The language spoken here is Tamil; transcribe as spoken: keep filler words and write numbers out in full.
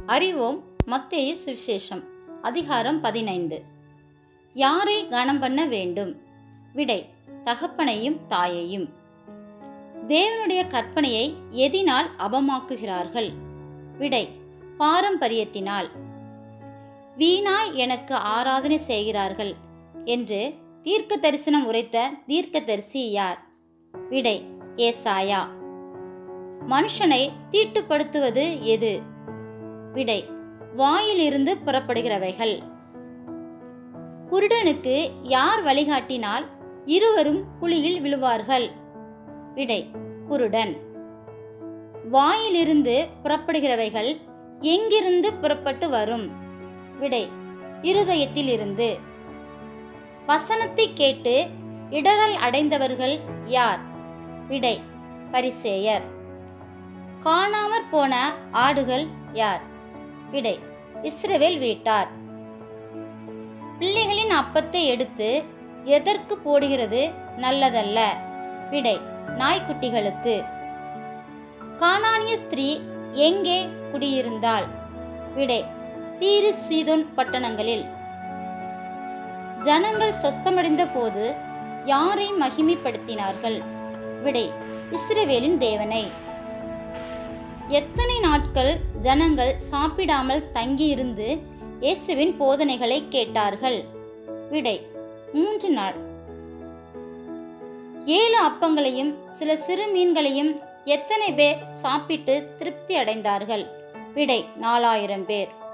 அறிவோம் மத்தேயு சுவிசேஷம் அதிகாரம் பதினைந்து. யாரை கனம் பண்ண வேண்டும்? விடை: தகப்பனையும் தாயையும். தேவனுடைய கற்பனையை எதினால் அபமாக்குகிறார்கள்? விடை: பாரம்பரியத்தினால். வீணாய் எனக்கு ஆராதனை செய்கிறார்கள் என்று தீர்க்க தரிசனம் உரைத்த தீர்க்கதரிசி யார்? விடை: ஏசாயா. மனுஷனை தீட்டுப்படுத்துவது எது? விடை: வாயிலிருந்து புறப்படுகிறவைகள். குருடனுக்கு யார் வழிகாட்டினால் இருவரும் குழியில் விழுவார்கள்? விடை: குருடன். வாயிலிருந்து புறப்படுகிறவைகள் எங்கிருந்து புறப்பட்டு வரும்? விடை: இருதயத்தில் இருந்து. வசனத்தை கேட்டு இடறல் அடைந்தவர்கள் யார்? விடை: பரிசேயர். காணாமற் போன ஆடுகள் யார்? விடை: இஸ்ரவேல் வீட்டார். பிள்ளைகளின் அப்பத்தை எடுத்து எதற்கு போடுகிறது நல்லதல்ல? விடை: நாய்க்குட்டிகளுக்கு. கானானிய ஸ்திரீ எங்கே குடியிருந்தாள்? விடை: தீரு சீதோன் பட்டணங்களில். ஜனங்கள் சொஸ்தமடைந்த போது யாரை மகிமைப்படுத்தினார்கள்? விடை: இஸ்ரவேலின் தேவனை. எத்தனை நாட்கள் ஜனங்கள் சாப்பிடாமல் தங்கியிருந்து இயேசுவின் போதனைகளை கேட்டார்கள்? விடை: மூன்று நாள். ஏழு அப்பங்களையும் சில சிறு மீன்களையும் எத்தனை பேர் சாப்பிட்டு திருப்தி அடைந்தார்கள்? விடை: நாலாயிரம் பேர்.